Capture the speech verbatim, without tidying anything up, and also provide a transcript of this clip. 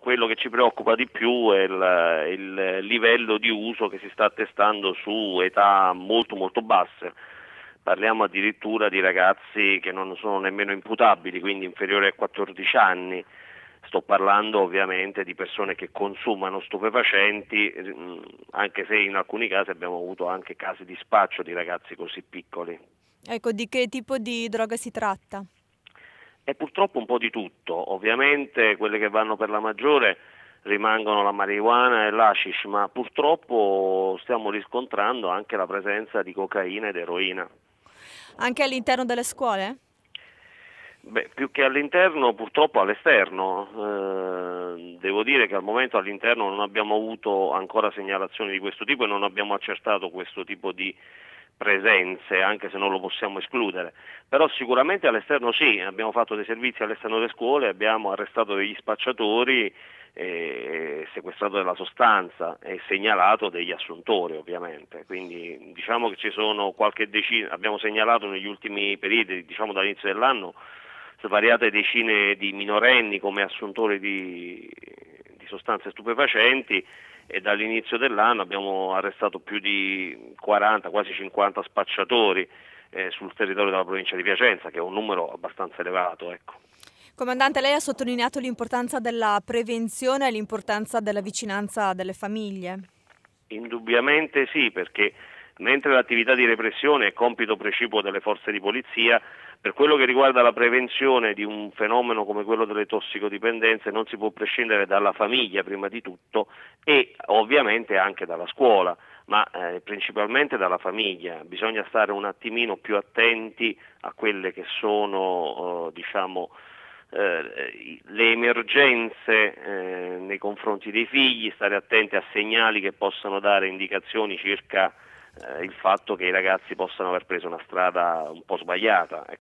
quello che ci preoccupa di più è il, il livello di uso che si sta attestando su età molto molto basse. Parliamo addirittura di ragazzi che non sono nemmeno imputabili, quindi inferiori ai quattordici anni. Sto parlando ovviamente di persone che consumano stupefacenti, anche se in alcuni casi abbiamo avuto anche casi di spaccio di ragazzi così piccoli. Ecco, di che tipo di droga si tratta? E purtroppo un po' di tutto, ovviamente quelle che vanno per la maggiore rimangono la marijuana e l'hashish, ma purtroppo stiamo riscontrando anche la presenza di cocaina ed eroina. Anche all'interno delle scuole? Beh, più che all'interno, purtroppo all'esterno. Eh, devo dire che al momento all'interno non abbiamo avuto ancora segnalazioni di questo tipo e non abbiamo accertato questo tipo di presenze, anche se non lo possiamo escludere. Però sicuramente all'esterno sì, abbiamo fatto dei servizi all'esterno delle scuole, abbiamo arrestato degli spacciatori, eh, sequestrato della sostanza e segnalato degli assuntori ovviamente. Quindi diciamo che ci sono qualche decina, abbiamo segnalato negli ultimi periodi, diciamo dall'inizio dell'anno, svariate decine di minorenni come assuntori di, di sostanze stupefacenti e dall'inizio dell'anno abbiamo arrestato più di quaranta, quasi cinquanta spacciatori eh, sul territorio della provincia di Piacenza, che è un numero abbastanza elevato. Ecco. Comandante, lei ha sottolineato l'importanza della prevenzione e l'importanza della vicinanza delle famiglie. Indubbiamente sì, perché mentre l'attività di repressione è compito precipuo delle forze di polizia, per quello che riguarda la prevenzione di un fenomeno come quello delle tossicodipendenze non si può prescindere dalla famiglia prima di tutto e ovviamente anche dalla scuola, ma eh, principalmente dalla famiglia. Bisogna stare un attimino più attenti a quelle che sono, eh, diciamo, eh, le emergenze eh, nei confronti dei figli, stare attenti a segnali che possano dare indicazioni circa eh, il fatto che i ragazzi possano aver preso una strada un po' sbagliata.